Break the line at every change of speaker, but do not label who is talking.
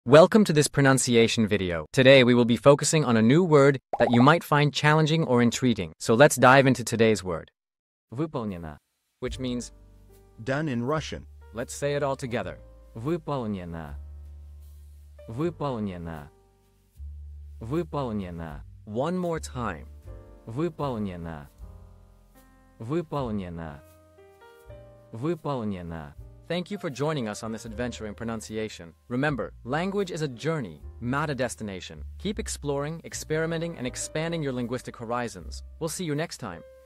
Welcome to this pronunciation video. Today we will be focusing on a new word that you might find challenging or intriguing. So let's dive into today's word. Выполнено, which means
done in Russian.
Let's say it all together. Выполнено. Выполнено. Выполнено. One more time. Выполнено. Выполнено. Выполнено. Thank you for joining us on this adventure in pronunciation. Remember, language is a journey, not a destination. Keep exploring, experimenting, and expanding your linguistic horizons. We'll see you next time.